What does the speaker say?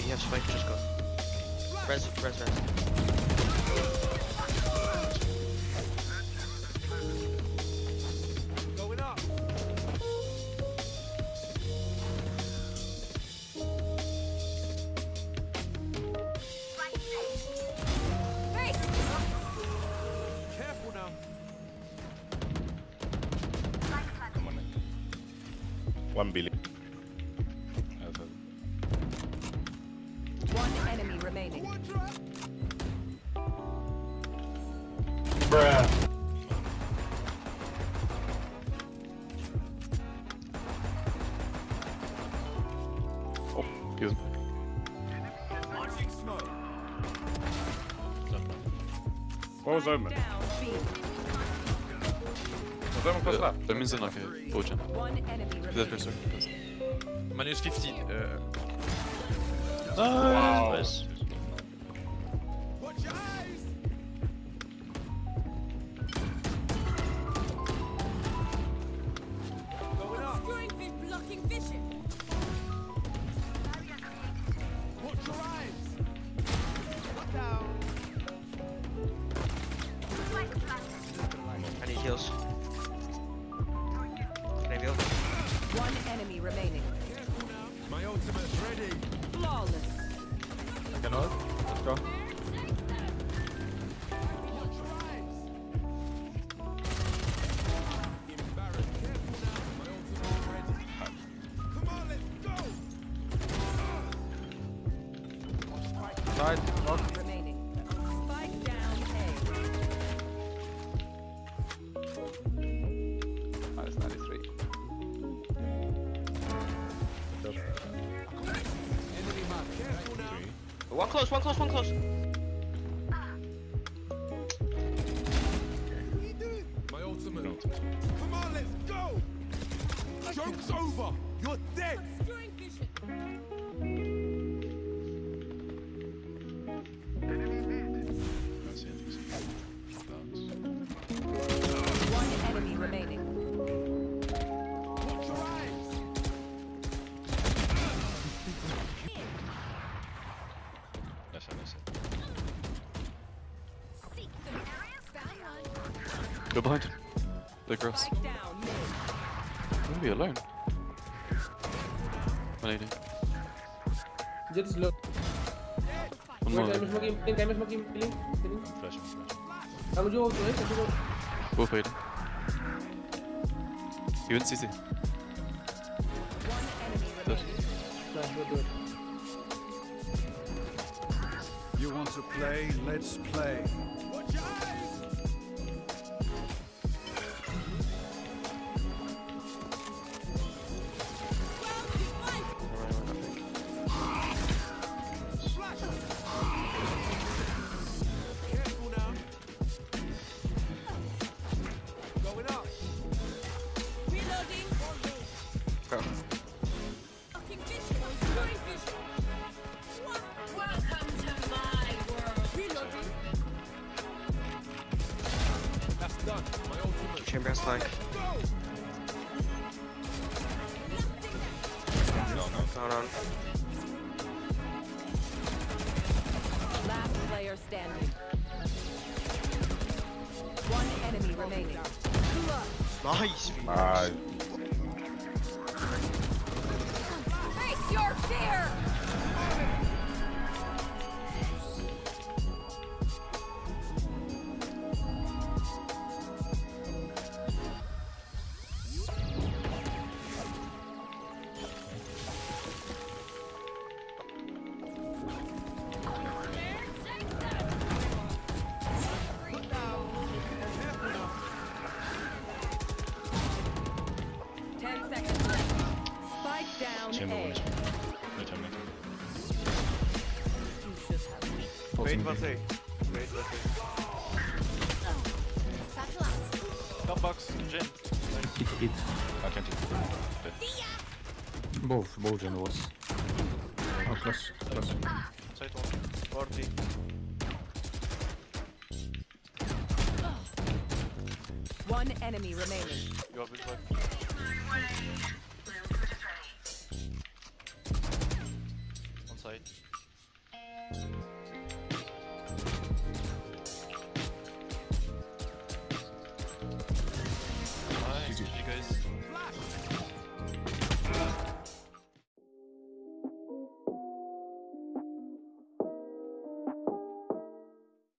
you have spike, just go. Res. Going up. Careful now. Come on, man. 1 billion. One enemy remaining. Bruh. Oh, excuse me. Launching smoke. What was Omen? Down B. Was Omen close left? That means in like a potion. One enemy That remaining. person. Minus 50. Wow. Nice. Watch your eyes. Going up. Blocking vision. Watch your eyes. Down. I need heals. Can I heal? One enemy remaining. Careful now. My ultimate's ready. Flawless. I can ult. Let's go. Watch your eyes. Embarrassed. Careful now. My ultimate's ready. Come on, let's go. Side. Lock. Remaining. Spike down A. Nice, 93. Enemy mark. Careful now. One close. What are you doing? My ultimate. Come on, let's go. Joke's over. You're dead. One enemy remaining. Watch your eyes. Go behind him. The cross. Spike down mid. I'm gonna be alone. 180. Jet slow. One more. Time smoking, killing. Kamu juga auto, kamu juga. Both waiting. He went CC. One enemy Good. remaining. Nah, good. You want to play? Let's play. Watch your eyes. Flash. Careful now. Going up. Reloading. Go. Blocking vision. Obscuring vision. Welcome to my world. Reloading. That's done. My ultimate. Chamber has flank. Go. Down on. Last player standing. One enemy remaining. Nice. Nice. Face your fear. Chamber A. one is no chamber. You should have. Wait, one thing. Wait, one thing. Come box, Jin. I can't hit. Both gen was. Oh, close. Side one. 40. One enemy remaining. You have it back. On side. Nice, GG guys.